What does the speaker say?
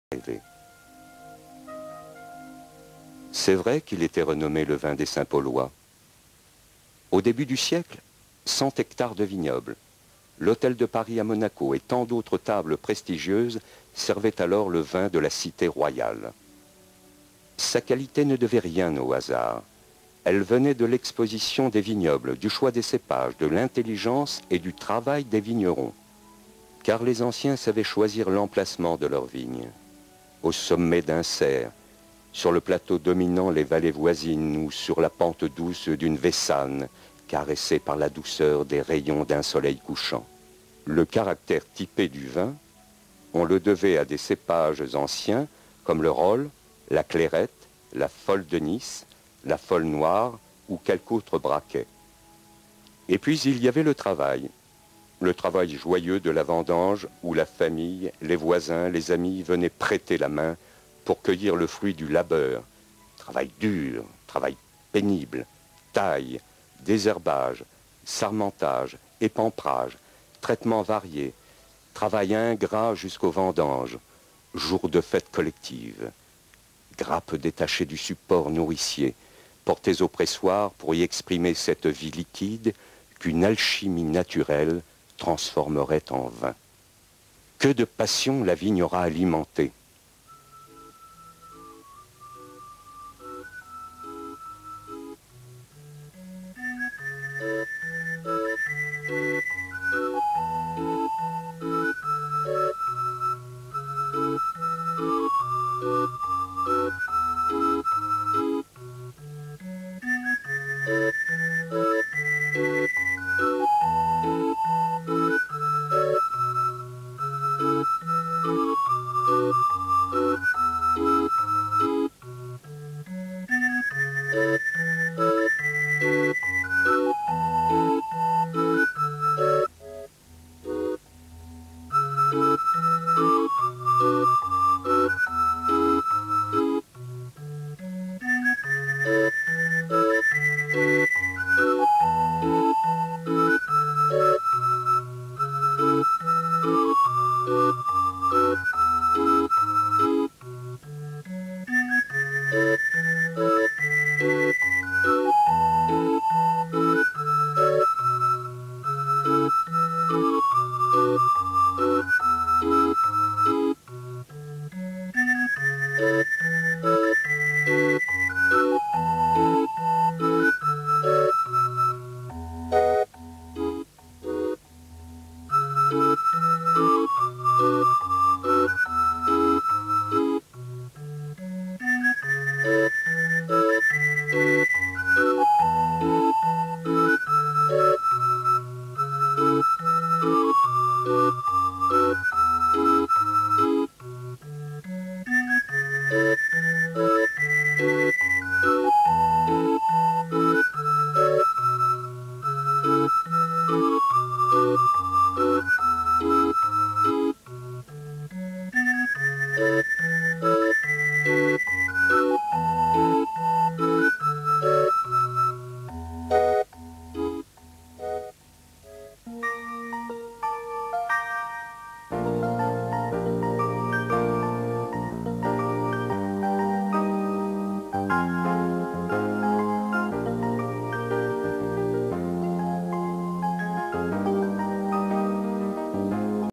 arrivé. C'est vrai qu'il était renommé le vin des Saint-Paulois. Au début du siècle, 100 hectares de vignobles, l'hôtel de Paris à Monaco et tant d'autres tables prestigieuses servaient alors le vin de la cité royale. Sa qualité ne devait rien au hasard. Elle venait de l'exposition des vignobles, du choix des cépages, de l'intelligence et du travail des vignerons. Car les anciens savaient choisir l'emplacement de leurs vignes. Au sommet d'un cerf, sur le plateau dominant les vallées voisines ou sur la pente douce d'une Vessane, caressée par la douceur des rayons d'un soleil couchant. Le caractère typé du vin, on le devait à des cépages anciens comme le Rolle, la Clairette, la Folle de Nice, la Folle Noire ou quelque autre braquet. Et puis il y avait le travail joyeux de la vendange où la famille, les voisins, les amis venaient prêter la main pour cueillir le fruit du labeur. Travail dur, travail pénible, taille, désherbage, sarmentage, épamprage, traitements variés, travail ingrat jusqu'aux vendanges, jours de fête collective, grappes détachées du support nourricier, portées au pressoir pour y exprimer cette vie liquide qu'une alchimie naturelle transformerait en vin. Que de passion la vigne aura alimenté.